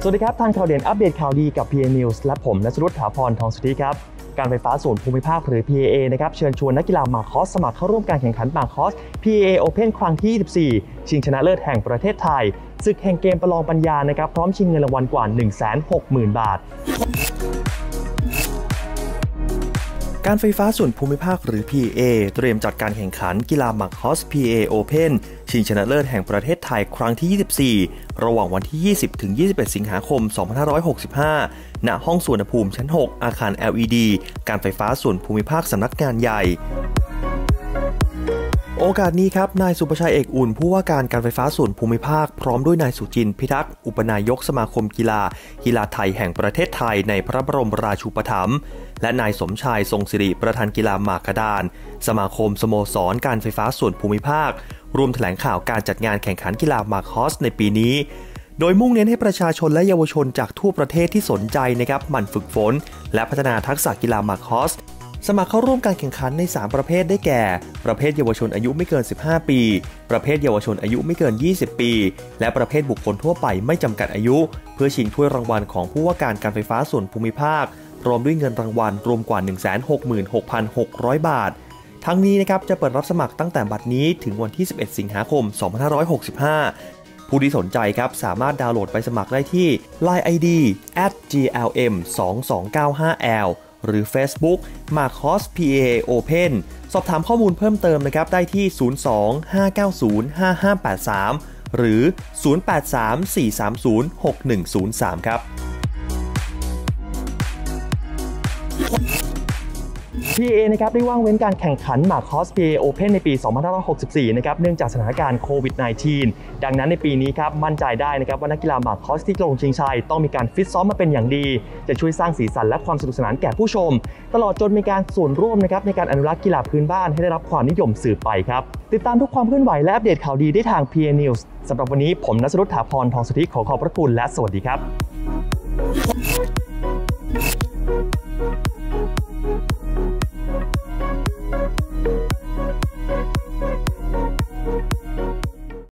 สวัสดีครับทางข่าวเด่นอัปเดตข่าวดีกับ PA News และผมณัฐรุต ถาพร ทองสุทธิครับการไฟฟ้าส่วนภูมิภาคหรือ PAA นะครับเชิญชวนนักกีฬามาคอสสมัครเข้าร่วมการแข่งขันมาคอส PAA Open ครั้งที่ 24 ชิงชนะเลิศแห่งประเทศไทยศึกแห่งเกมประลองปัญญานะครับพร้อมชิงเงินรางวัลกว่า 160,000 บาทการไฟฟ้าส่วนภูมิภาคหรือ PAA เตรียมจัดการแข่งขันกีฬามาคอส PAA Open ชิงชนะเลิศแห่งประเทศไทยครั้งที่ 24 ระหว่างวันที่ 20-21 สิงหาคม 2565 ณ ห้องสุวรรณภูมิชั้น 6 อาคาร LED การไฟฟ้าส่วนภูมิภาคสำนักงานใหญ่โอกาสนี้ครับนายสุประชัยเอกอุ่นผู้ว่าการไฟฟ้าส่วนภูมิภาคพร้อมด้วยนายสุจินต์พิทักษ์อุปนายกสมาคมกีฬาไทยแห่งประเทศไทยในพระบรมราชูปถัมภ์และนายสมชายทรงศิริประธานกีฬาหมากกระดานสมาคมสโมสรการไฟฟ้าส่วนภูมิภาครวมแถลงข่าวการจัดงานแข่งขันกีฬามาคอสในปีนี้โดยมุ่งเน้นให้ประชาชนและเยาวชนจากทั่วประเทศที่สนใจนะครับหมั่นฝึกฝนและพัฒนาทักษะกีฬามาคอสสมัครเข้าร่วมการแข่งขันใน3ประเภทได้แก่ประเภทเยาวชนอายุไม่เกิน15ปีประเภทเยาวชนอายุไม่เกิน20ปีและประเภทบุคคลทั่วไปไม่จำกัดอายุเพื่อชิงถ้วยรางวัลของผู้ว่าการไฟฟ้าส่วนภูมิภาครวมด้วยเงินรางวัลรวมกว่า 166,600 บาททั้งนี้นะครับจะเปิดรับสมัครตั้งแต่บัดนี้ถึงวันที่11สิงหาคม2565ผู้ที่สนใจครับสามารถดาวน์โหลดไปสมัครได้ที่ Line ID @glm2295lหรือ Facebook Marcos PAA Open สอบถามข้อมูลเพิ่มเติมนะครับได้ที่ 02-590-5583 หรือ 0834306103 ครับ PAA นะครับได้ว่างเว้นการแข่งขันมาคอส PAA Open ในปี 2564 นะครับเนื่องจากสถานการณ์โควิด -19 ดังนั้นในปีนี้ครับมั่นใจได้นะครับว่านักกีฬามาคอสที่ลงชิงชัยต้องมีการฟิตซ้อมมาเป็นอย่างดีจะช่วยสร้างสีสันและความสนุกสนานแก่ผู้ชมตลอดจนมีการส่วนร่วมนะครับในการอนุรักษ์กีฬาพื้นบ้านให้ได้รับความนิยมสืบไปครับติดตามทุกความเคลื่อนไหวและอัปเดตข่าวดีได้ทาง PA News สำหรับวันนี้ผมณัฐรุต ถาพร ทองสุทธิขอขอบพระคุณและสวัสดีครับ